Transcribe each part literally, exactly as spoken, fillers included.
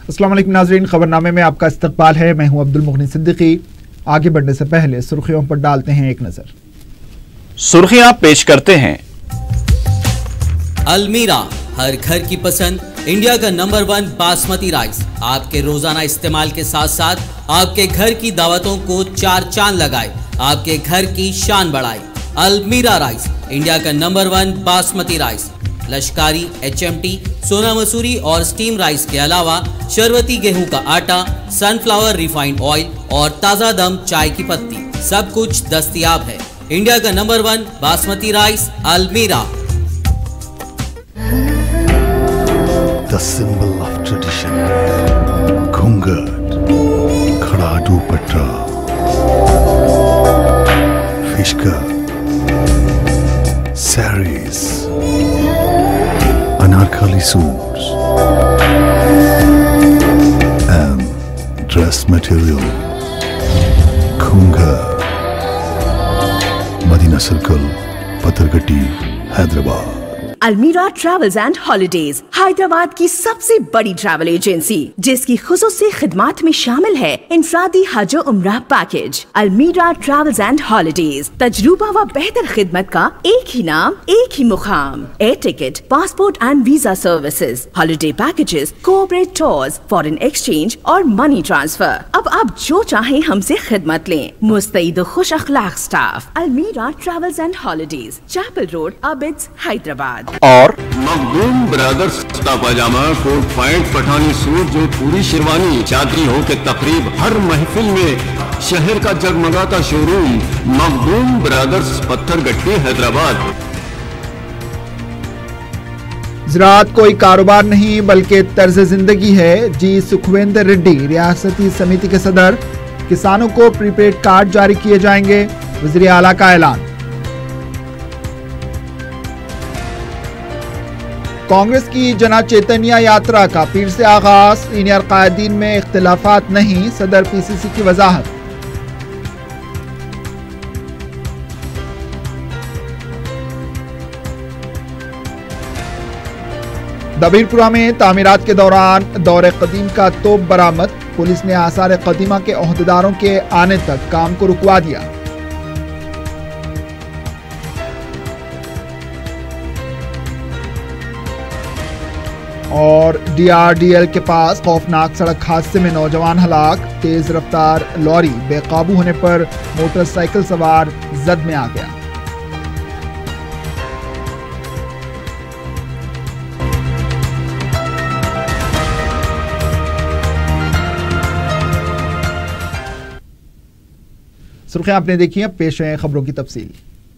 अस्सलाम वालेकुम नाज़रीन, खबरनामे में आपका इस्तकबाल है। मैं हूं अब्दुल मुगनी सिद्दीकी। आगे बढ़ने से पहले सुर्खियों पर डालते हैं एक नजर। सुर्खियां पेश करते हैं। अलमीरा, हर घर की पसंद, इंडिया का नंबर वन बासमती राइस आपके रोजाना इस्तेमाल के साथ साथ आपके घर की दावतों को चार चांद लगाए, आपके घर की शान बढ़ाए। अलमीरा राइस, इंडिया का number one basmati rice. Lashkari, H M T, Sona Masuri और स्टीम राइस के अलावा शरबती गेहूं का आटा, सनफ्लावर रिफाइंड ऑयल और ताज़ा दम चाय की पत्ती, सब कुछ दस्तयाब है। इंडिया का number one basmati rice, Almeera. The symbol of tradition, Ghunghat, खड़ा dupatta, fishcut, sarees, anarkali suits, and dress material, घूंघट, Madina circle, Pathargatti, Hyderabad. Almeera travels and holidays, Hyderabad की सबसे बड़ी ट्रैवल एजेंसी जिसकी खुसूसी खिदमात में शामिल है इंफरादी हज उम्रा पैकेज। अलमीरा ट्रैवल्स एंड हॉलिडेज, तजुर्बा व बेहतर खिदमत का एक ही नाम, एक ही मुकाम। Air ticket, passport and visa services, holiday packages, corporate tours, foreign exchange और मनी ट्रांसफर। अब आप जो चाहें हमसे खिदमत लें। मुस्तैद खुश अखलाक staff. Almeera travels and holidays, Chapel road, Abids, Hyderabad. और Makhdoom brothers kurta pajama, coat pant, Pathani suit, जो पूरी शेरवानी, चादरी हो के तकरीब, हर महफिल में शहर का जगमगाता शोरूम मखदूम ब्रदर्स, पत्थरगट्टी, हैदराबाद। ज़राअत कोई कारोबार नहीं बल्कि तर्ज जिंदगी है। जी सुखवेंद्र रेड्डी, रियासती समिति के सदर। किसानों को प्रीपेड कार्ड जारी किए जाएंगे, वज़ीर आला का ऐलान। कांग्रेस की जना चैतन्य यात्रा का पीर से आगाज। सीनियर कायदीन में इख्तिलाफात नहीं, सदर पीसीसी की वजाहत। दबीरपुरा में तामीरात के दौरान दौरे कदीम का तोप बरामद। पुलिस ने आसार कदीमा के ओहदेदारों के आने तक काम को रुकवा दिया। और डीआरडीएल के पास खौफनाक सड़क हादसे में नौजवान हलाक। तेज रफ्तार लॉरी बेकाबू होने पर मोटरसाइकिल सवार जद में आ गया। सुर्खियां आपने देखी, अब पेश है खबरों की तफसील।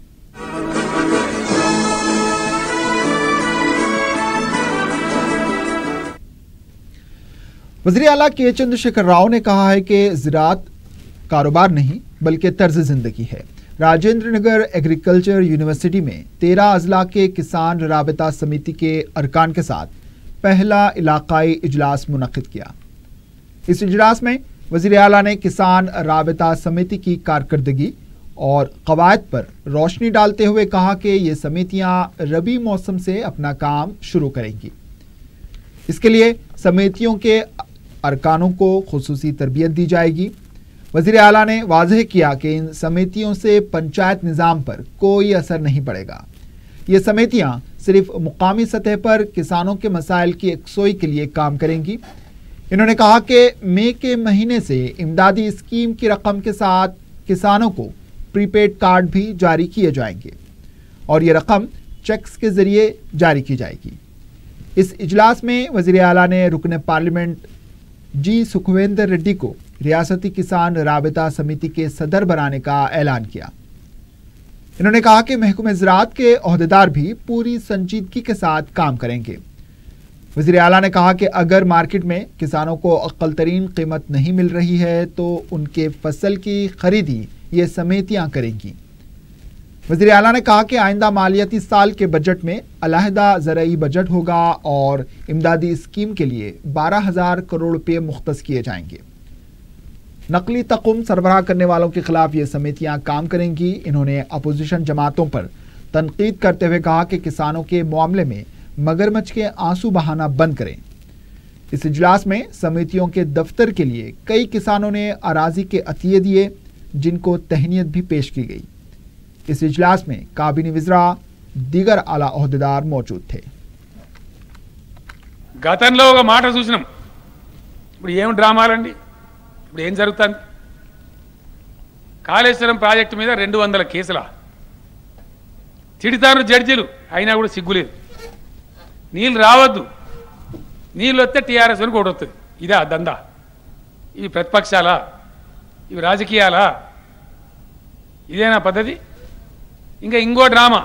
वज़ीर आला के चंद्रशेखर राव ने कहा है कि ज़राअत कारोबार नहीं बल्कि तर्ज जिंदगी है। राजेंद्र नगर एग्रीकल्चर यूनिवर्सिटी में तेरह अजला के किसान राबता समिति के अरकान के साथ पहला इलाकाई इजलास मुनक़िद किया। इस इजलास में वज़ीर आला ने किसान राबता समिति की कारकर्दगी और कवायद पर रोशनी डालते हुए कहा कि ये समितियां रबी मौसम से अपना काम शुरू करेंगी। इसके लिए समितियों के अरकानों को खुसूसी तरबियत दी जाएगी। वज़ीर आला ने वाज़ेह किया कि इन समितियों से पंचायत निज़ाम पर कोई असर नहीं पड़ेगा। ये समितियां सिर्फ मुकामी सतह पर किसानों के मसाइल की यकसोई के लिए काम करेंगी। इन्होंने कहा कि मई के महीने से इमदादी स्कीम की रकम के साथ किसानों को प्रीपेड कार्ड भी जारी किए जाएंगे और ये रकम चेक्स के जरिए जारी की जाएगी। इस इजलास में वज़ीर आला ने रुकन पार्लियामेंट जी सुखवेंद्र रेड्डी को रियासती किसान राबता समिति के सदर बनाने का ऐलान किया। इन्होंने कहा कि महकमे ज़राअत के ओहदेदार भी पूरी संजीदगी के साथ काम करेंगे। वज़ीर आला ने कहा कि अगर मार्केट में किसानों को अक्ल तरीन कीमत नहीं मिल रही है तो उनके फसल की खरीदी ये समितियां करेंगी। वज़ीर आला ने कहा कि आइंदा मालियाती साल के बजट में अलहदा ज़रई बजट होगा और इमदादी स्कीम के लिए बारह हजार करोड़ रुपये मुख्तस किए जाएंगे। नकली तकुम सरबराह करने वालों के खिलाफ ये समितियां काम करेंगी। इन्होंने अपोजिशन जमातों पर तनकीद करते हुए कहा कि किसानों के मामले में मगरमच्छ के आंसू बहाना बंद करें। इस इजलास में समितियों के दफ्तर के लिए कई किसानों ने अराजी के अतिये दिए, जिनको तहनीत भी पेश की गई। इस इजलास में काबीनी विज़रा दीगर आला ओहदेदार मौजूद थे। గతంలో ఒక మాట చూసినాం, ఇప్పుడు ఏం డ్రామాలండి, ఇప్పుడు ఏం జరుగుతుంది? కాళేశ్వరం ప్రాజెక్టు మీద రెండు వందల కేసుల తిడతారు జడ్జీలు, అయినా కూడా సిగ్గులేదు. నీళ్ళు రావద్దు, నీళ్ళు వస్తే టీఆర్ఎస్ అని కూడా వస్తుంది. ఇదా దందా? ఇవి ప్రతిపక్షాలా? ఇవి రాజకీయాలా? ఇదేనా పద్ధతి? ఇంకా ఇంకో డ్రామా,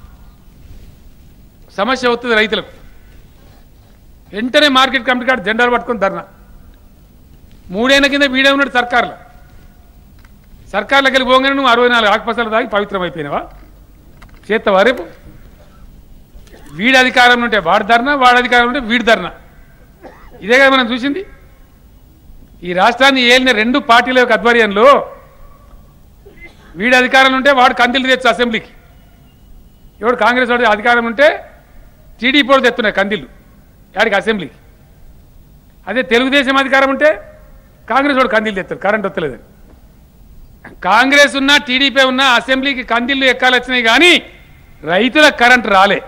సమస్య వస్తుంది రైతులకు, వెంటనే మార్కెట్ కమిటీ కాడ జెండాలు పట్టుకొని ధర్నా. మూడేళ్ల కింద వీడే ఉన్నాడు సర్కార్లో, సర్కార్లోకి వెళ్ళి పోగానే నువ్వు అరవై నాలుగు ఆకుపసలు తాగి పవిత్రం అయిపోయినావా? చేస్తావా రేపు? వీడి అధికారం ఉంటే వాడి ధర్నా, వాడి అధికారం ఉంటే వీడి ధర్నా. ఇదే కదా మనం చూసింది. ఈ రాష్ట్రాన్ని ఏలిన రెండు పార్టీల యొక్క ఆధ్వర్యంలో వీడి అధికారం ఉంటే వాడు కందిలు తెచ్చు అసెంబ్లీకి, ఎవడు కాంగ్రెస్ వాడి అధికారం ఉంటే టీడీపీ వాడు తెస్తున్నాయి కందిలు యాడికి అసెంబ్లీకి. అదే తెలుగుదేశం అధికారం ఉంటే కాంగ్రెస్ వాడు కందిలు తెస్తారు, కరెంట్ వస్తలేదని. కాంగ్రెస్ ఉన్నా టీడీపీ ఉన్నా అసెంబ్లీకి కందిళ్ళు ఎక్కాలు వచ్చినాయి, కానీ రైతులకు కరెంట్ రాలే.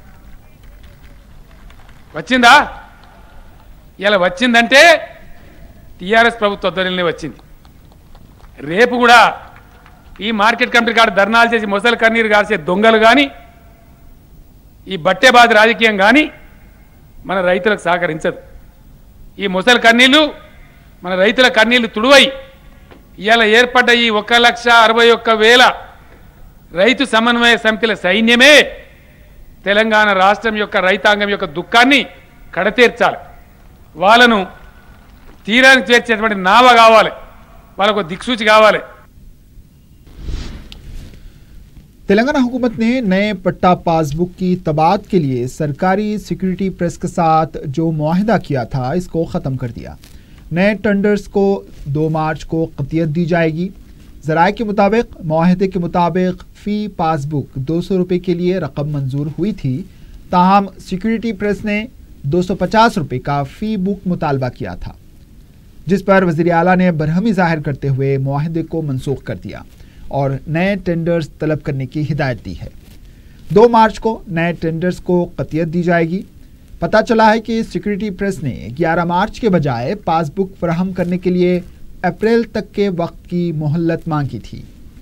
వచ్చిందా? ఇలా వచ్చిందంటే టీఆర్ఎస్ ప్రభుత్వ ఆధ్వర్యంలో వచ్చింది. రేపు కూడా ఈ మార్కెట్ కమిటీ కాడ ధర్నాలు చేసి మొసలు కన్నీరు కాసే దొంగలు కానీ, ఈ బట్టేబాది రాజకీయం కానీ మన రైతులకు సహకరించదు. ఈ మొసలు కన్నీళ్ళు మన రైతుల కన్నీళ్లు తుడువై ఇవాళ ఏర్పడ్డ ఈ ఒక లక్ష అరవై ఒక్క వేల రైతు సమన్వయ సమితిల సైన్యమే తెలంగాణ రాష్ట్రం యొక్క రైతాంగం యొక్క దుఃఖాన్ని కడతీర్చాలి. వాళ్ళను తీరానికి చేర్చేటువంటి నావ కావాలి, వాళ్ళకు దిక్సూచి కావాలి. तेलंगाना हुकूमत ने नए पट्टा पासबुक की तबाद के लिए सरकारी सिक्योरिटी प्रेस के साथ जो मुआहिदा किया था, इसको ख़त्म कर दिया। नए टेंडर्स को दो मार्च को क़तियत दी जाएगी। ज़राए के मुताबिक मुआहिदे के मुताबिक फ़ी पासबुक दो सौ रुपये के लिए रकम मंजूर हुई थी, ताहम सिक्योरिटी प्रेस ने दो सौ पचास रुपये का फ़ी बुक मुतालबा किया था, जिस पर वज़ीर आला ने बरहमी ज़ाहिर करते हुए मुआहिदे को मनसूख कर दिया और नए टेंडर्स तलब करने की हिदायत दी है। दो मार्च को नए टेंडर्स को क़तियत दी जाएगी। पता चला है कि सिक्योरिटी प्रेस ने ग्यारह मार्च के बजाय पासबुक फराहम करने के लिए अप्रैल तक के वक्त की मोहल्लत मांगी थी।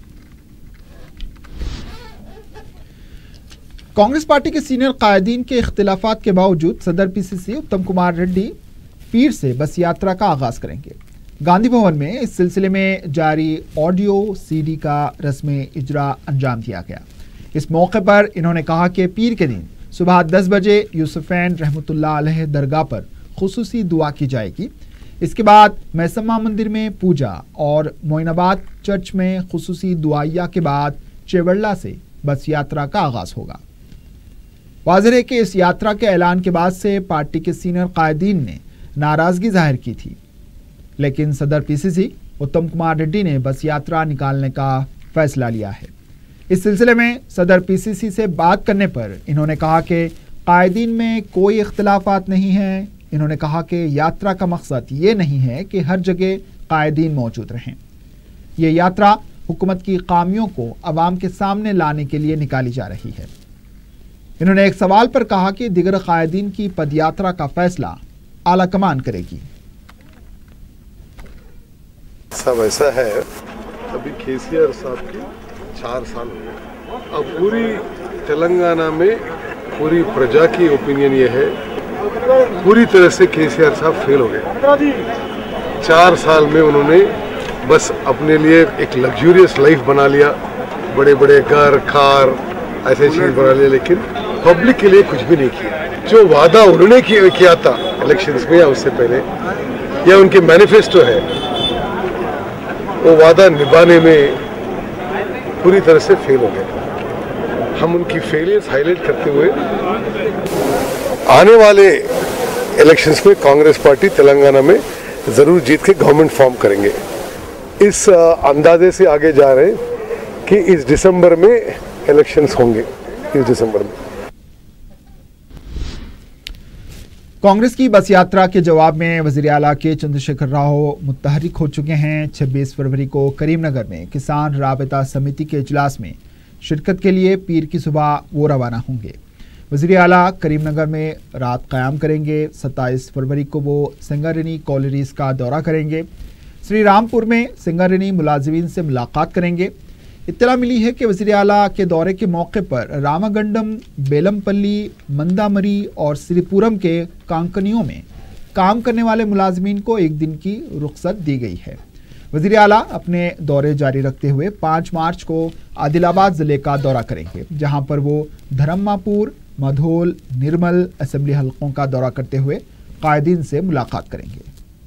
कांग्रेस पार्टी के सीनियर कायदीन के इख्तिलाफात के बावजूद सदर पीसीसी उत्तम कुमार रेड्डी पीर से बस यात्रा का आगाज करेंगे। गांधी भवन में इस सिलसिले में जारी ऑडियो सीडी का रस्मी इजरा अंजाम दिया गया। इस मौके पर इन्होंने कहा कि पीर के दिन सुबह दस बजे यूसुफैन रहमतुल्लाह अलैह दरगाह पर खुसूसी दुआ की जाएगी। इसके बाद मैसम्मा मंदिर में पूजा और मोइनाबाद चर्च में खुसूसी दुआया के बाद चेवड़ला से बस यात्रा का आगाज होगा। वाज़ेह है कि इस यात्रा के ऐलान के बाद से पार्टी के सीनियर कायदीन ने नाराजगी जाहिर की थी, लेकिन सदर पीसीसी उत्तम कुमार रेड्डी ने बस यात्रा निकालने का फैसला लिया है। इस सिलसिले में सदर पीसीसी से बात करने पर इन्होंने कहा कि कायदीन में कोई इख्तिलाफात नहीं है। इन्होंने कहा कि यात्रा का मकसद ये नहीं है कि हर जगह कायदीन मौजूद रहें। ये यात्रा हुकूमत की खामियों को अवाम के सामने लाने के लिए निकाली जा रही है। इन्होंने एक सवाल पर कहा कि दिगर कायदीन की पदयात्रा का फैसला आला कमान करेगी। सब ऐसा है, अभी केसीआर साहब के चार साल हो गए। अब पूरी तेलंगाना में पूरी प्रजा की ओपिनियन ये है, पूरी तरह से केसीआर साहब फेल हो गए। चार साल में उन्होंने बस अपने लिए एक लग्जूरियस लाइफ बना लिया, बड़े बड़े घर कार ऐसे चीज बना लिया, लेकिन पब्लिक के लिए कुछ भी नहीं किया। जो वादा उन्होंने किया था इलेक्शंस में या उससे पहले, या उनके मैनिफेस्टो है, वो वादा निभाने में पूरी तरह से फेल हो गए। हम उनकी फेलियर्स हाईलाइट करते हुए आने वाले इलेक्शंस में कांग्रेस पार्टी तेलंगाना में जरूर जीत के गवर्नमेंट फॉर्म करेंगे। इस अंदाजे से आगे जा रहे हैं कि इस दिसंबर में इलेक्शंस होंगे। इस दिसंबर में कांग्रेस की बस यात्रा के जवाब में वज़ीर आला के चंद्रशेखर राव मुतहरिक हो चुके हैं। छब्बीस फरवरी को करीमनगर में किसान राबता समिति के इजलास में शिरकत के लिए पीर की सुबह वो रवाना होंगे। वज़ीर आला करीमनगर में रात क़याम करेंगे। सत्ताईस फरवरी को वो सिंगारेनी कॉलोनीज़ का दौरा करेंगे। श्री रामपुर में सिंगारेनी मुलाजिमीन से मुलाकात करेंगे। इत्तला मिली है कि वज़ीर आला के दौरे के मौके पर रामागंडम, बेलमपल्ली, मंदामरी और श्रीपुरम के कांकनियों में काम करने वाले मुलाजिमीन को एक दिन की रुख्सत दी गई है। वज़ीर आला अपने दौरे जारी रखते हुए पाँच मार्च को आदिलाबाद ज़िले का दौरा करेंगे, जहां पर वो धरम्मापुर, मधोल, निर्मल असेंबली हलकों का दौरा करते हुए कायदीन से मुलाकात करेंगे।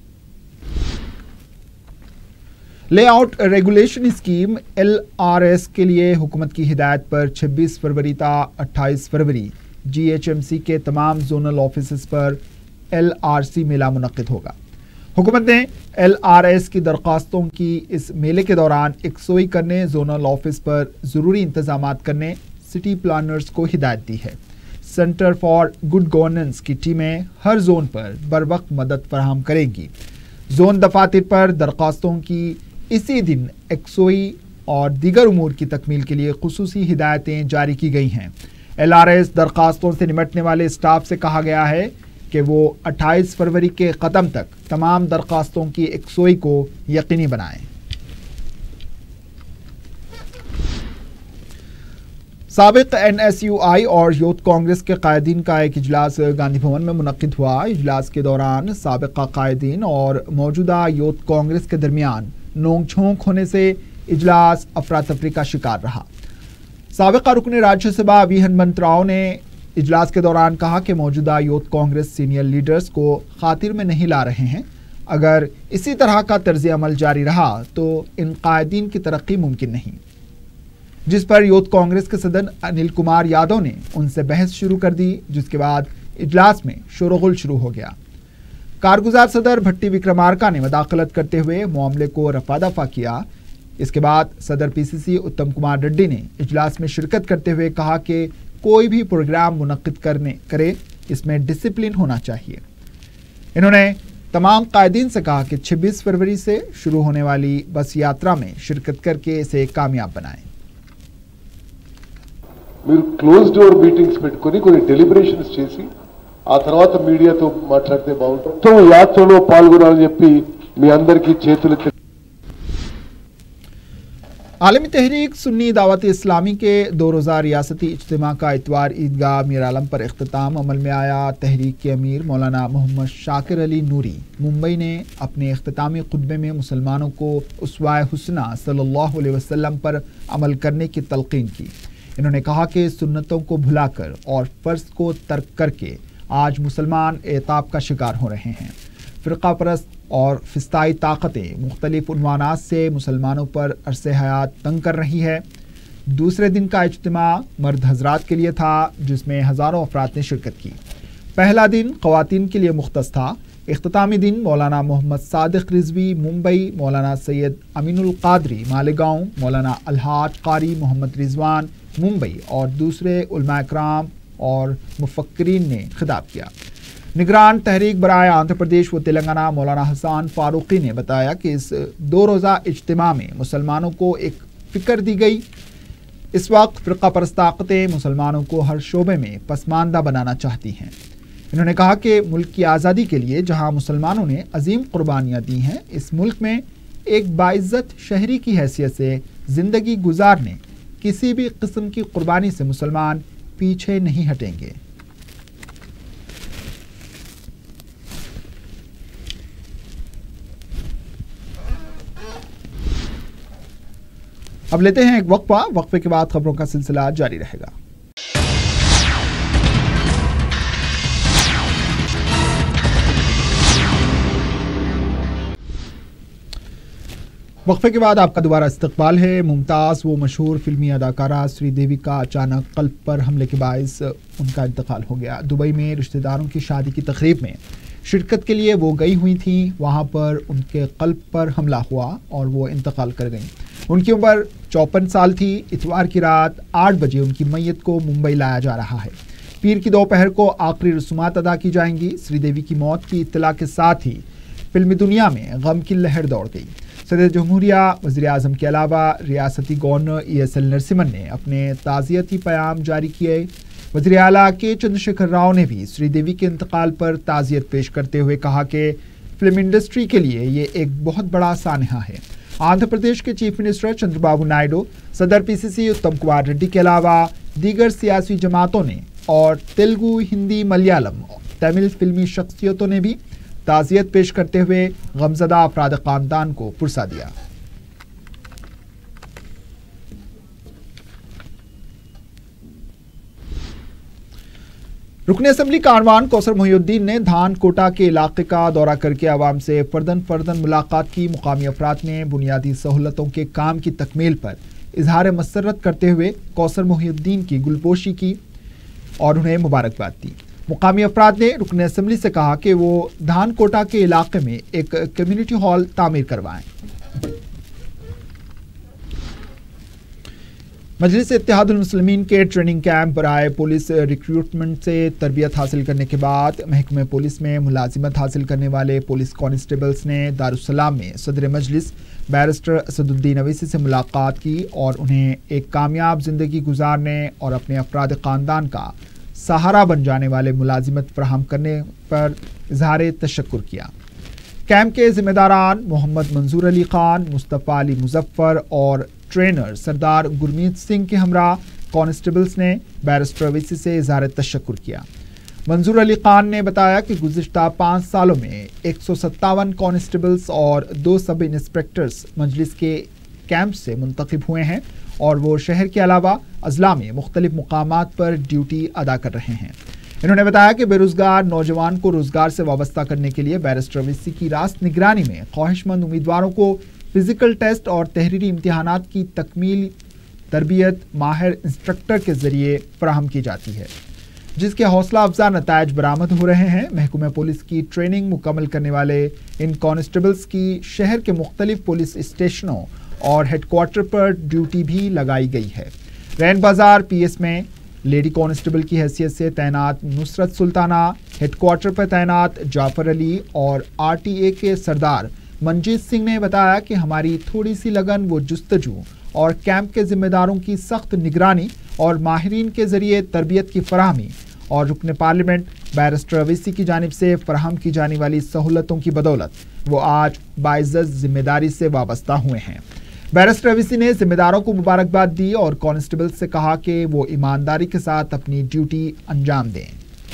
Layout regulation scheme L R S के लिए हुकूमत की हिदायत पर छब्बीस फरवरी ता अट्ठाईस फरवरी जी एच एम सी के तमाम जोनल ऑफिस पर एल आर सी मेला मुनक्किद होगा। हुकूमत ने एल आर एस की दरख्वास्तों की इस मेले के दौरान यकसोई करने, जोनल ऑफिस पर ज़रूरी इंतजाम करने सिटी प्लानर्स को हिदायत दी है। सेंटर फॉर गुड गवर्नेंस की टीमें हर जोन पर बरवक्त मदद फराहम करेंगी। जोन दफातर पर दरख्वास्तों की इसी दिन यकसोई और दीगर उमूर की तकमील के लिए खुसूसी हिदायतें जारी की गई हैं। एल आर एस दरख्वास्तों से निपटने वाले स्टाफ से कहा गया है कि वो अट्ठाईस फरवरी के ख़त्म तक तमाम दरख्वास्तों की यकसोई को यकीनी बनाएं। साबिक एन एस यू आई और यूथ कांग्रेस के कायदीन का एक इजलास गांधी भवन में मुनक्किद हुआ। इजलास के दौरान साबिका कायदीन और मौजूदा यूथ कांग्रेस के दरमियान नोक झोंक होने से इजलास अफरा तफरी का शिकार रहा। साबिका रुकन राज्यसभा वी हनुमंत राव ने इजलास के दौरान कहा कि मौजूदा यूथ कांग्रेस सीनियर लीडर्स को खातिर में नहीं ला रहे हैं। अगर इसी तरह का तर्ज अमल जारी रहा तो इन कायदीन की तरक्की मुमकिन नहीं, जिस पर यूथ कांग्रेस के सदर अनिल कुमार यादव ने उनसे बहस शुरू कर दी, जिसके बाद इजलास में शोरगुल शुरू हो गया। कारगुजार सदर भट्टी विक्रमार्का ने मदाखलत करते हुए मामले को रफा दफा किया। इसके बाद सदर पी सी सी उत्तम कुमार रेड्डी ने इजलास में शिरकत करते हुए कहा कि कोई भी प्रोग्राम मुनक्किद करने करे इसमें डिसिप्लिन होना चाहिए। इन्होंने तमाम कायदीन से कहा कि छब्बीस फरवरी से शुरू होने वाली बस यात्रा में शिरकत करके इसे कामयाब बनाएं। మీరు క్లోజ్ డోర్ మీటింగ్స్ పెట్టుకొని కొన్ని డెలిబరేషన్స్ చేసి ఆ తర్వాత మీడియాతో మాట్లాడితే బాగుంటుంది। మొత్తం యాత్రలో పాల్గొనాలని చెప్పి మీ అందరికీ చేతులెత్తి आलमी तहरीक सुन्नी दावत इस्लामी के दो रोज़ा रियासती इज्तिमा का इतवार ईदगाह मीर आलम पर इख्तिताम अमल में आया। तहरीक के अमीर मौलाना मोहम्मद शाकिर अली नूरी मुंबई ने अपने इख्तितामी खुतबे में मुसलमानों को उसवाए हुस्ना सल्लल्लाहु अलैहि वसल्लम पर अमल करने की तलकीन की। इन्होंने कहा कि सुन्नतों को भुलाकर और फ़र्ज को तर्क करके आज मुसलमान एताब का शिकार हो रहे हैं। फ़िरका परस्त और फिस्ताई ताकतें मुख्तलिफ उन्वानात से मुसलमानों पर अरसे हयात तंग कर रही है। दूसरे दिन का इज्तिमा मर्द हजरात के लिए था, जिसमें हज़ारों अफराद ने शिरकत की। पहला दिन ख़वातीन के लिए मुख्तस था। इख्तितामी दिन मौलाना मोहम्मद सादिक रिजवी मुंबई, मौलाना सैयद अमीनुल कादरी मालेगांव, मौलाना अलहाज कारी मोहम्मद रिजवान मुंबई और दूसरे उलमा इकराम और मुफक्किरीन ने खिताब किया। निगरान तहरीक बराए आंध्र प्रदेश व तेलंगाना मौलाना हसन फारूकी ने बताया कि इस दो रोज़ा इज्तिमा में मुसलमानों को एक फ़िक्र दी गई। इस वक्त फ़िरका परस्त ताकतें मुसलमानों को हर शोबे में पसमानदा बनाना चाहती हैं। इन्होंने कहा कि मुल्क की आज़ादी के लिए जहां मुसलमानों ने अजीम कुर्बानियाँ दी हैं, इस मुल्क में एक बाइज़्ज़त शहरी की हैसियत से ज़िंदगी गुजारने किसी भी किस्म की कुर्बानी से मुसलमान पीछे नहीं हटेंगे। अब लेते हैं एक वक्फा। वक्फे के बाद खबरों का सिलसिला जारी रहेगा। वक्फे के बाद आपका दोबारा इस्तकबाल है। मुमताज़ वो मशहूर फिल्मी अदाकारा श्रीदेवी का अचानक कल्ब पर हमले के बायस उनका इंतकाल हो गया। दुबई में रिश्तेदारों की शादी की तकरीब में शिरकत के लिए वो गई हुई थी। वहाँ पर उनके कल्ब पर हमला हुआ और वो इंतकाल कर गईं। उनकी उम्र चौपन साल थी। इतवार की रात आठ बजे उनकी मैयत को मुंबई लाया जा रहा है। पीर की दोपहर को आखिरी रसूमात अदा की जाएंगी। श्रीदेवी की मौत की इत्तला के साथ ही फिल्मी दुनिया में गम की लहर दौड़ गई। सदर जमहूरिया, वज़ीर आज़म के अलावा रियासती governor E S L Narasimhan ने अपने ताज़ियती पैगाम जारी किए। वज़ीर आला के चंद्रशेखर राव ने भी श्रीदेवी के इंतकाल पर ताज़ियत पेश करते हुए कहा कि फिल्म इंडस्ट्री के लिए ये एक बहुत बड़ा सानहा है। आंध्र प्रदेश के चीफ मिनिस्टर चंद्रबाबू नायडू, सदर पी सी सी उत्तम कुमार रेड्डी के अलावा दीगर सियासी जमातों ने और तेलुगु, हिंदी, मलयालम, तमिल फिल्मी शख्सियतों ने भी ताज़ियत पेश करते हुए गमज़दा अफराद ख़ानदान को पुरसा दिया। रुकन असम्बली कारवान कौसर मोहिउद्दीन ने धान कोटा के इलाके का दौरा करके आवाम से फर्दन फर्दन मुलाकात की। मुकामी अफराद ने बुनियादी सहूलतों के काम की तकमील पर इजहार मसरत करते हुए कौसर मोहिउद्दीन की गुलपोशी की और उन्हें मुबारकबाद दी। मुकामी अफराद ने रुकन असम्बली से कहा कि वो धान कोटा के इलाके में एक कम्युनिटी हॉल तामीर करवाएं। मजलिस इत्तेहादुल मुस्लिमीन के ट्रेनिंग कैंप बराए पुलिस रिक्रूटमेंट से तरबियत हासिल करने के बाद महकमे पुलिस में मुलाजिमत हासिल करने वाले पुलिस कॉन्स्टेबल्स ने दारुस्सलाम में सदर मजलिस बैरिस्टर असदुद्दीन अवैसी से मुलाकात की और उन्हें एक कामयाब जिंदगी गुजारने और अपने अफराद ख़ानदान का सहारा बन जाने वाले मुलाजिमत फराहम करने पर इजहार तशक्कुर किया। कैंप के जिम्मेदारान मोहम्मद मंजूर अली खान, मुस्तफ़ा अली मुजफ्फर और ट्रेनर सरदार गुरमीत सिंह के हमरा कॉन्स्टेबल्स ने बैरिस्टर अवैसी से इजहार तशक्कुर किया। मंजूर अली खान ने बताया कि गुज़िश्ता पाँच सालों में एक सौ सत्तावन कॉन्स्टेबल्स और दो सब इंस्पेक्टर्स मजलिस के कैंप से मुंतखब हुए हैं और वो शहर के अलावा अजला में मुख्तलिफ मुकामात पर ड्यूटी अदा कर रहे हैं। इन्होंने बताया कि बेरोजगार नौजवान को रोजगार से वाबस्ता करने के लिए बैरिस्टर अवैसी की रास्त निगरानी में ख्वाहिशमंद उम्मीदवारों को फिजिकल टेस्ट और तहरीरी इम्तिहानात की तकमील तरबियत माहिर इंस्ट्रक्टर के जरिए फराहम की जाती है, जिसके हौसला अफजा नतायज बरामद हो रहे हैं। महकमे पुलिस की ट्रेनिंग मुकम्मल करने वाले इन कॉन्स्टेबल्स की शहर के मुख्तलिफ पुलिस स्टेशनों और हेडक्वार्टर पर ड्यूटी भी लगाई गई है। रैन बाजार पी एस में लेडी कांस्टेबल की हैसियत से तैनात नुसरत सुल्ताना, हेडक्वार्टर पर तैनात जाफर अली और आर टी ए के सरदार मंजीत सिंह ने बताया कि हमारी थोड़ी सी लगन व जुस्तजू और कैंप के जिम्मेदारों की सख्त निगरानी और माहिरीन के जरिए तरबियत की फराहमी और रुकन पार्लियामेंट बैरिस्टर अवैसी की जानिब से फराहम की जाने वाली सहूलतों की बदौलत वो आज बाइज्जत जिम्मेदारी से वाबस्ता हुए हैं। बैरिस्टर अवैसी ने जिम्मेदारों को मुबारकबाद दी और कांस्टेबल से कहा कि वो ईमानदारी के साथ अपनी ड्यूटी अंजाम दें।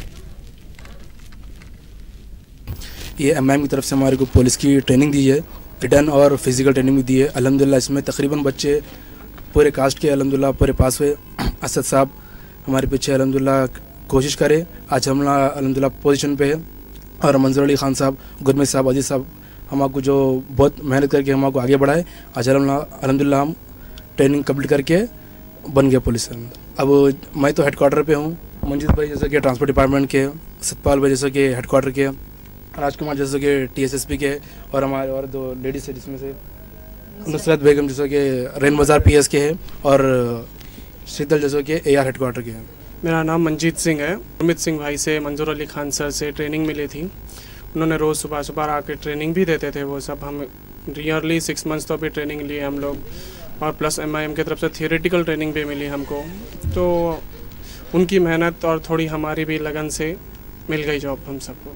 ये एम आई एम की तरफ से हमारे को पुलिस की ट्रेनिंग दी है, रिटर्न और फिजिकल ट्रेनिंग भी दी है। अल्हम्दुलिल्लाह इसमें तकरीबन बच्चे पूरे कास्ट के अल्हम्दुलिल्लाह पूरे पास हुए। असद साहब हमारे पीछे अल्हम्दुलिल्लाह कोशिश करे, आज हम अल्हम्दुलिल्लाह पोजीशन पे है। और मंजूर अली खान साहब, गुरमीत साहब, अजीज साहब हमको जो बहुत मेहनत करके हमको आगे बढ़ाए, आज अल्हम्दुलिल्लाह हम ट्रेनिंग कंप्लीट करके बन गए पुलिस। अब मैं तो हेडक्वार्टर पे हूँ, मंजीत भाई जैसे कि ट्रांसपोर्ट डिपार्टमेंट के, सतपाल भाई जैसे कि हेडक्वार्टर के, राजकुमार जैसे कि टी एस एस पी के, और हमारे और दो लेडीज है जिसमें से नुसरत बेगम जैसे कि रेन बाजार पी एस के है और शीतल जैसे कि ए आर हेडक्वार्टर के हैं। मेरा नाम मंजीत सिंह है। गुरमीत सिंह भाई से, मंजूर अली खान सर से ट्रेनिंग मिली थी। उन्होंने रोज़ सुबह सुबह आके ट्रेनिंग भी देते थे। वो सब हम ईयरली सिक्स मंथ्स तो भी ट्रेनिंग लिए हम लोग, और प्लस एम आई एम की तरफ से थियोरेटिकल ट्रेनिंग भी मिली हमको। तो उनकी मेहनत और थोड़ी हमारी भी लगन से मिल गई जॉब हम सबको।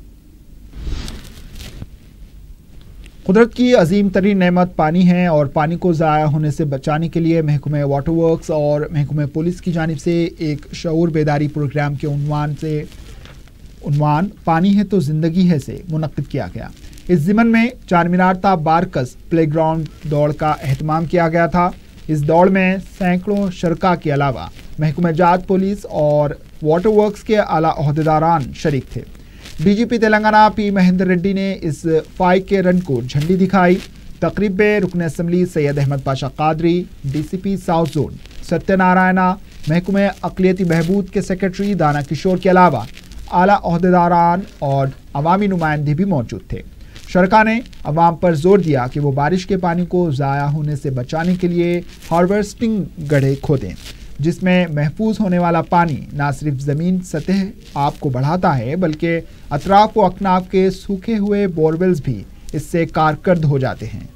कुदरत की अजीम तरीन नेमत पानी है और पानी को ज़ाया होने से बचाने के लिए महकमे वाटर वर्क्स और महकमे पुलिस की जानिब से एक शऊर बेदारी प्रोग्राम के उन्वान से उन्वान पानी है तो ज़िंदगी है से मुनक्किद किया गया। इस ज़िमन में चार मीनार ता बारकस प्लेग्राउंड दौड़ का एहतमाम किया गया था। इस दौड़ में सैकड़ों शरका के अलावा महकमे जात पुलिस और वाटर वर्क्स के आला ओहदेदारान शरीक थे। D G P Telangana P Mahender Reddy ने इस फाइव के रन को झंडी दिखाई। तकरीब में रुकन assembly Syed Ahmed Pasha Quadri, D C P south zone Satyanarayana, महकमे अक़लियती बहबूद के सेक्रेटरी दाना किशोर के अलावा आला ओहदेदारान और अवामी नुमाइंदे भी मौजूद थे। शरका ने अवाम पर जोर दिया कि वो बारिश के पानी को ज़ाया होने से बचाने के लिए हार्वेस्टिंग गड्ढे खोदें। जिसमें महफूज होने वाला पानी न सिर्फ ज़मीन सतह आब को बढ़ाता है बल्कि अतराफ व अकनाफ के सूखे हुए बोरवेल्स भी इससे कारकर्द हो जाते हैं।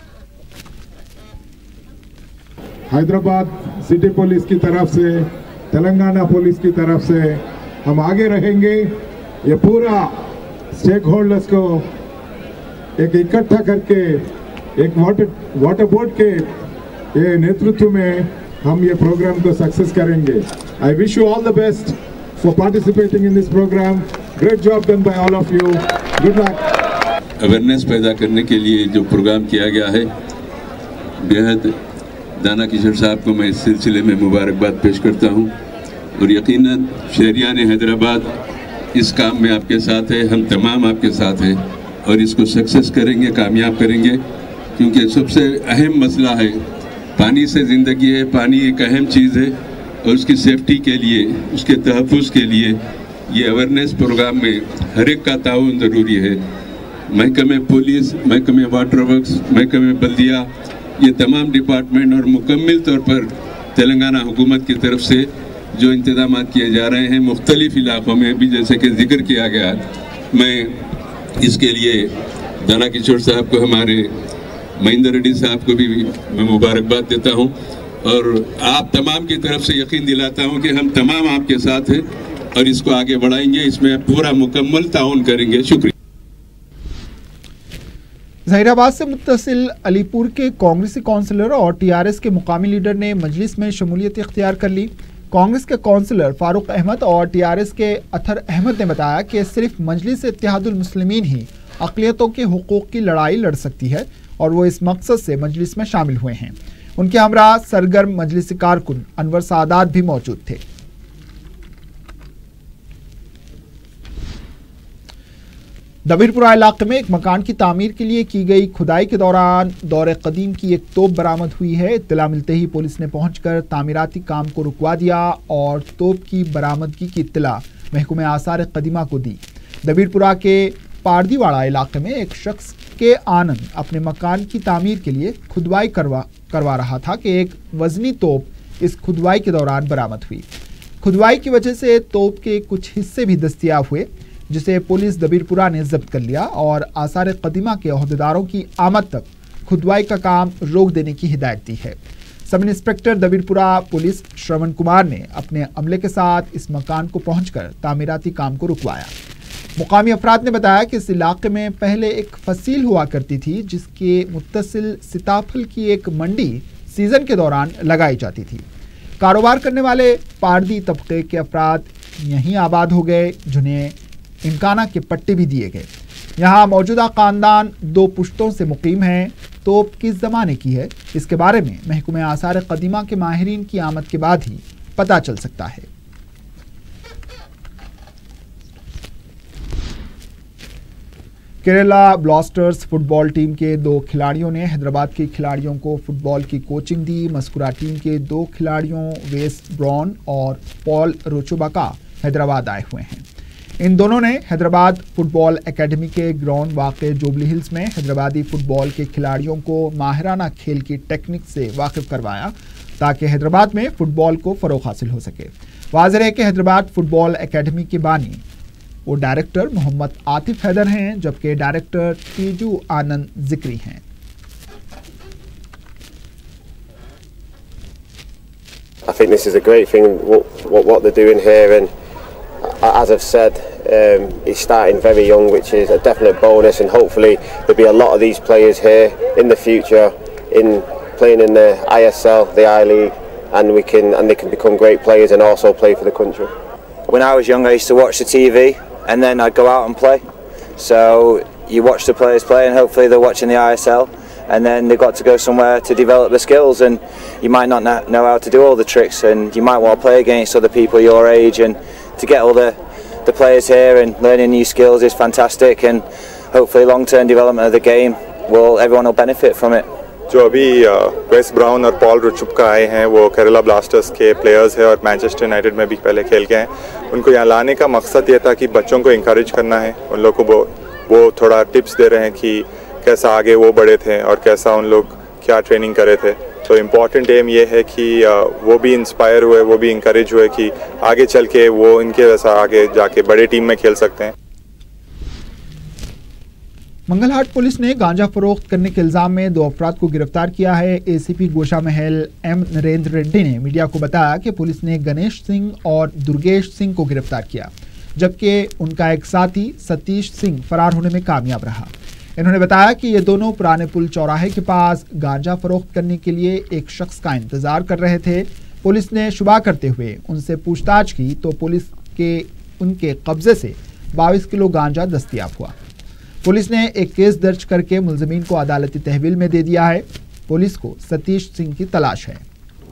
हैदराबाद सिटी पुलिस की तरफ से, तेलंगाना पुलिस की तरफ से हम आगे रहेंगे। ये पूरा स्टेक होल्डर्स को एक इकट्ठा करके एक वाटर वाटर बोर्ड के ये नेतृत्व में हम ये प्रोग्राम को सक्सेस करेंगे। I wish you all the best for participating in this program. Great job done by all of you. Good luck. Awareness पैदा करने के लिए जो प्रोग्राम किया गया है, बेहद दाना किशोर साहब को मैं इस सिलसिले में मुबारकबाद पेश करता हूँ और यकीनन शहरियान हैदराबाद इस काम में आपके साथ है, हम तमाम आपके साथ हैं और इसको सक्सेस करेंगे, कामयाब करेंगे, क्योंकि सबसे अहम मसला है पानी से ज़िंदगी है। पानी एक अहम चीज़ है और उसकी सेफ्टी के लिए, उसके तहफ़्फ़ुज़ के लिए ये अवेयरनेस प्रोग्राम में हर एक का ताउन ज़रूरी है। महकमे पुलिस, महकमे वाटर वर्क्स, महकमे बल्दिया, ये तमाम डिपार्टमेंट और मुकम्मल तौर पर तेलंगाना हुकूमत की तरफ से जो इंतजाम किए जा रहे हैं मुख्तलिफ इलाक़ों में भी, जैसे कि जिक्र किया गया, मैं इसके लिए दाना किशोर साहब को, हमारे महेंद्र रेड्डी साहब को भी मैं मुबारकबाद देता हूं और आप तमाम की तरफ से यकीन दिलाता हूं कि हम तमाम आपके साथ हैं और इसको आगे बढ़ाएंगे, इसमें पूरा मुकम्मल ताउन करेंगे। शुक्रिया। जहीराबाद से मुत्तसिल अलीपुर के कांग्रेसी काउंसलर और टीआरएस के मुकामी लीडर ने मजलिस में शमूलियत इख्तियार कर ली। कांग्रेस के काउंसलर फारूक अहमद और टीआरएस के अथर अहमद ने बताया कि सिर्फ मजलिस इत्तेहादुल मुस्लिमीन ही अक़लियतों के हुकूक की लड़ाई लड़ सकती है और वो इस मकसद से मजलिस में शामिल हुए हैं। उनके हमरा सरगर्म मजलिसी कारकुन अनवर सादात भी मौजूद थे। दबीरपुरा इलाके में एक मकान की तामीर के लिए की गई खुदाई के दौरान दौरे कदीम की एक तोप बरामद हुई है। इत्तला मिलते ही पुलिस ने पहुंचकर तामीराती काम को रुकवा दिया और तोप की बरामदगी की इत्तला महकमे आसार कदीमा को दी। दबीरपुरा के पारदीवाड़ा इलाके में एक शख्स के आनंद अपने मकान की तामीर के लिए खुदवाई करवा करवा रहा था कि एक वजनी तोप इस खुदवाई के दौरान बरामद हुई। खुदवाई की वजह से तोप के कुछ हिस्से भी दस्तयाब हुए, जिसे पुलिस दबीरपुरा ने जब्त कर लिया और आसार कदीमा के अहदेदारों की आमद तक खुदवाई का काम रोक देने की हिदायत दी है। Sub inspector Dabeerpura police Shravan Kumar ने अपने अमले के साथ इस मकान को पहुंचकर तामीराती काम को रुकवाया। मुकामी अफराद ने बताया कि इस इलाके में पहले एक फसील हुआ करती थी, जिसके मुत्तसिल सीताफल की एक मंडी सीजन के दौरान लगाई जाती थी। कारोबार करने वाले पारदी तबके के अफराद यहीं आबाद हो गए, जिन्हें इमकाना के पट्टे भी दिए गए। यहाँ मौजूदा खानदान दो पुश्तों से मुकीम है। तोप किस ज़माने की है, इसके बारे में महकमे आसार कदीमा के माहिरीन की आमद के बाद ही पता चल सकता है। केरला ब्लास्टर्स फुटबॉल टीम के दो खिलाड़ियों ने हैदराबाद के खिलाड़ियों को फुटबॉल की कोचिंग दी। मस्कुरा टीम के दो खिलाड़ियों वेस ब्राउन और पॉल रोचोबाका हैदराबाद आए हुए हैं। इन दोनों ने हैदराबाद फुटबॉल एकेडमी के ग्राउंड वाक़े जुबली हिल्स में हैदराबादी फुटबॉल के खिलाड़ियों को माहिराना खेल की टेक्निक से वाकिफ करवाया, ताकि हैदराबाद में फुटबॉल को फ़रोग़ हासिल हो सके। वाज़ेह है कि हैदराबाद फुटबॉल एकेडमी के बानी वो डायरेक्टर मोहम्मद आतिफ हैदर हैं, जबकि डायरेक्टर तीजू आनंद जिक्री हैं। I think this is a great thing what, what, what they're doing here, and as I've said, um, he's starting very young, which is a definite bonus, and hopefully there'll be a lot of these players here in the future in playing in the I S L, the I League, and we can and they can become great players and also play for the country. When I was young, I used to watch the T V and then I'd go out and play. So you watch the players play and hopefully they're watching the I S L, and then they've got to go somewhere to develop the skills, and you might not know how to do all the tricks, and you might want to play against other people your age, and to get all the, the players here and learning new skills is fantastic, and hopefully long-term development of the game, will everyone will benefit from it. जो अभी वेस brown और Paul रुचुपका आए हैं वो Kerala blasters के players हैं और मैनचेस्टर यूनाइटेड में भी पहले खेल गए हैं। उनको यहाँ लाने का मकसद ये था कि बच्चों को इंकरेज करना है, उन लोग को वो वो थोड़ा टिप्स दे रहे हैं कि कैसा आगे वो बढ़े थे और कैसा उन लोग क्या ट्रेनिंग करे थे। तो इम्पॉर्टेंट एम ये है कि वो भी इंस्पायर हुए, वो भी इंकरेज हुए कि आगे चल के वो इनके वैसा आगे जाके बड़े टीम में खेल सकते हैं। मंगलहाट पुलिस ने गांजा फरोख्त करने के इल्जाम में दो अफराद को गिरफ्तार किया है। एसीपी गोशा महल एम नरेंद्र रेड्डी ने मीडिया को बताया कि पुलिस ने गणेश सिंह और दुर्गेश सिंह को गिरफ्तार किया, जबकि उनका एक साथी सतीश सिंह फरार होने में कामयाब रहा। इन्होंने बताया कि ये दोनों पुराने पुल चौराहे के पास गांजा फरोख्त करने के लिए एक शख्स का इंतजार कर रहे थे। पुलिस ने शुबा करते हुए उनसे पूछताछ की तो पुलिस के उनके कब्जे से बाईस किलो गांजा दस्तयाब हुआ। पुलिस ने एक केस दर्ज करके मुलजमीन को अदालती तहवील में दे दिया है। पुलिस को सतीश सिंह की तलाश है।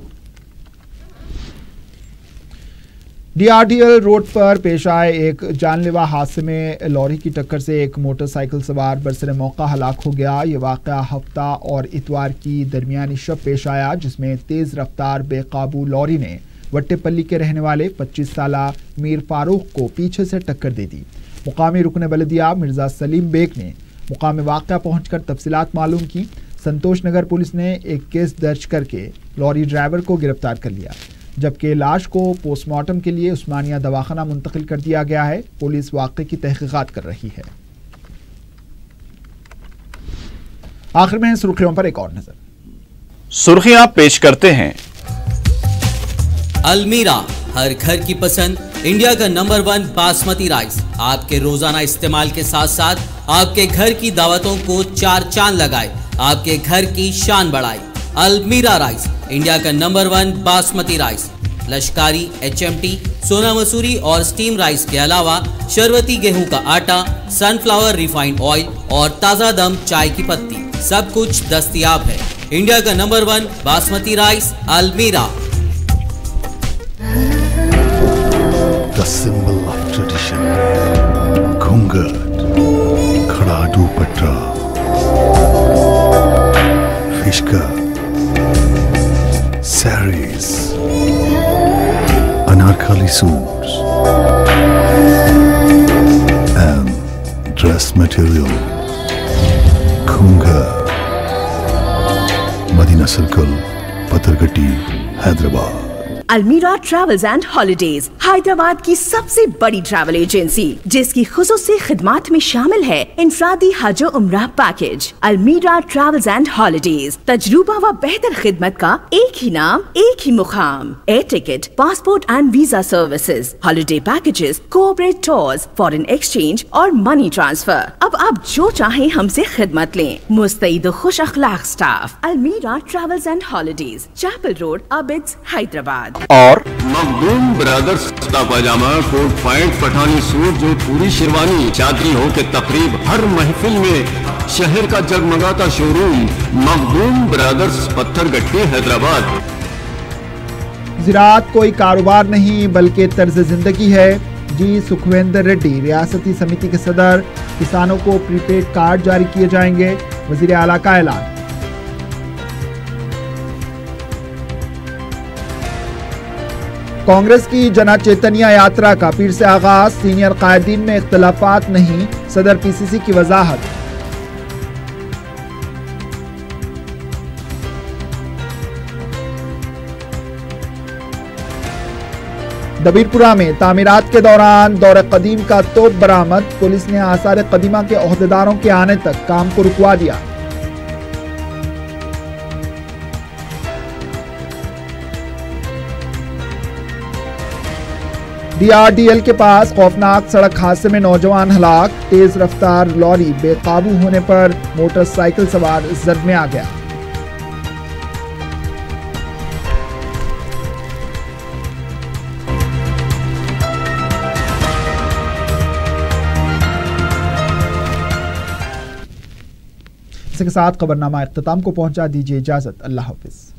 डीआरडीएल रोड पर पेश आए एक जानलेवा हादसे में लॉरी की टक्कर से एक मोटरसाइकिल सवार बरसरे मौका हलाक हो गया। ये वाक़या हफ्ता और इतवार की दरमियानी शब पेश आया, जिसमें तेज रफ्तार बेकाबू लॉरी ने वट्टेपल्ली के रहने वाले पच्चीस साला मीर फारूक को पीछे से टक्कर दे दी। मुकामी रुकने बलदिया मिर्जा सलीम बेग ने मुकाम वाक़या पहुंचकर तफसीलात मालूम की। संतोष नगर पुलिस ने एक केस दर्ज करके लॉरी ड्राइवर को गिरफ्तार कर लिया, जबकि लाश को पोस्टमार्टम के लिए उस्मानिया दवाखाना मुंतकिल कर दिया गया है। पुलिस वाक़े की तहकीकात कर रही है। आखिर में सुर्खियों पर एक और नजर। सुर्खियां पेश करते हैं। अलमीरा, हर घर की पसंद, इंडिया का नंबर वन बासमती राइस आपके रोजाना इस्तेमाल के साथ साथ आपके घर की दावतों को चार चांद लगाए, आपके घर की शान बढ़ाए। अलमीरा राइस, इंडिया का number one basmati rice. Lashkari, HMT, Sona Masuri और स्टीम राइस के अलावा शरबती गेहूं का आटा, सनफ्लावर रिफाइंड ऑयल और ताज़ा दम चाय की पत्ती, सब कुछ दस्तयाब है। इंडिया का number one basmati rice, Almeera. The symbol of tradition, Ghungat, Khada Dupatta, fish cut, saris, anarkali suits, and dress material, Ghungat, Madina Circle, Patargatti, Hyderabad। Almeera travels and holidays, Hyderabad की सबसे बड़ी ट्रैवल एजेंसी, जिसकी खुसूसी खिदमात में शामिल है इंफरादी हज उम्रा पैकेज। अलमीरा ट्रैवल्स एंड हॉलिडेज, तजुर्बा व बेहतर खिदमत का एक ही नाम, एक ही मुकाम। Air ticket, passport and visa services, holiday packages, corporate tours, foreign exchange और मनी ट्रांसफर। अब आप जो चाहे हमसे खिदमत लें। मुस्तैद खुश अखलाक staff. Almeera travels and holidays, Chapel road, Abids, Hyderabad. और Makhdoom brothers kurta pajama, coat pant, Pathani suit, जो पूरी शेरवानी, शादी हो के तकरीब, हर महफिल में शहर का जगमगाता शोरूम, मखदूम ब्रदर्स, पत्थरगट्टी, हैदराबाद। ज़राअत कोई कारोबार नहीं बल्कि तर्ज जिंदगी है। जी सुखविंदर रेड्डी, रियासती समिति के सदर। किसानों को प्रीपेड कार्ड जारी किए जाएंगे, वजीर आला का ऐलान। कांग्रेस की जना चैतन्य यात्रा का पीर से आगाज, सीनियर कायदीन में इख्तलाफात नहीं, सदर पीसीसी की वजाहत। दबीरपुरा में तामीरात के दौरान दौरे कदीम का तोप बरामद, पुलिस ने आसार कदीमा के ओहदेदारों के आने तक काम को रुकवा दिया। डीआरडीएल के पास खौफनाक सड़क हादसे में नौजवान हलाक, तेज रफ्तार लॉरी बेकाबू होने पर मोटरसाइकिल सवार जद में आ गया। इसके साथ खबरनामा इख्तिताम को पहुंचा। दीजिए इजाजत। अल्लाह हाफिज।